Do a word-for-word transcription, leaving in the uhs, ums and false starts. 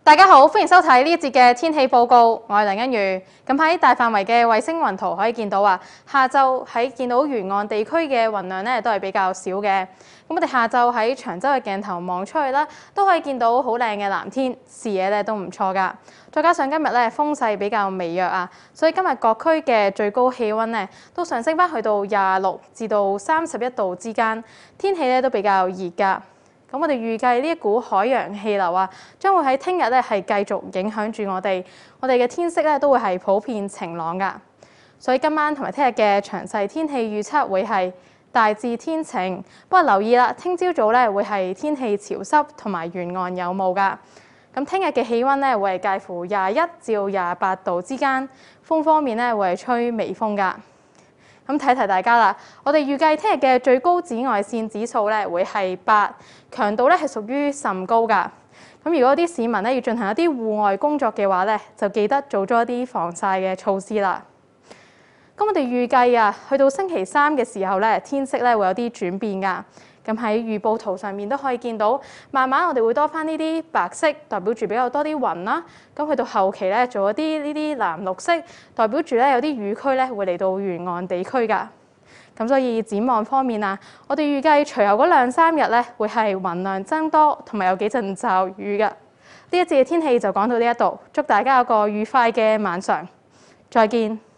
大家好，歡迎收睇呢一節嘅天氣報告。我係梁欣瑜。咁喺大範圍嘅衛星雲圖可以見到啊，下晝喺見到沿岸地區嘅雲量咧都係比較少嘅。咁我哋下晝喺長洲嘅鏡頭望出去啦，都可以見到好靚嘅藍天，視野咧都唔錯㗎。再加上今日咧風勢比較微弱啊，所以今日各區嘅最高氣温咧都上升返去到廿六至到三十一度之間，天氣咧都比較熱㗎。咁我哋預計呢一股海洋氣流啊，將會喺聽日咧係繼續影響住我哋，我哋嘅天色咧都會係普遍晴朗㗎。所以今晚同埋聽日嘅詳細天氣預測會係大致天晴，不過留意啦，聽朝早咧會係天氣潮濕同埋沿岸有霧㗎。咁聽日嘅氣温咧會係介乎廿一至到廿八度之間，風方面咧會係吹微風㗎。咁提提大家啦，我哋預計聽日嘅最高紫外線指數咧會係八，強度咧係屬於甚高㗎。咁如果啲市民咧要進行一啲戶外工作嘅話咧，就記得做咗一啲防曬嘅措施啦。咁我哋預計啊，去到星期三嘅時候咧，天色咧會有啲轉變㗎。咁喺預報圖上面都可以見到，慢慢我哋會多返呢啲白色，代表住比較多啲雲啦。咁去到後期咧，做一啲呢啲藍綠色，代表住咧有啲雨區咧會嚟到沿岸地區㗎。咁所以展望方面啊，我哋預計隨後嗰兩三日咧會係雲量增多，同埋有幾陣驟雨㗎。呢一節嘅天氣就講到呢一度，祝大家有個愉快嘅晚上，再見。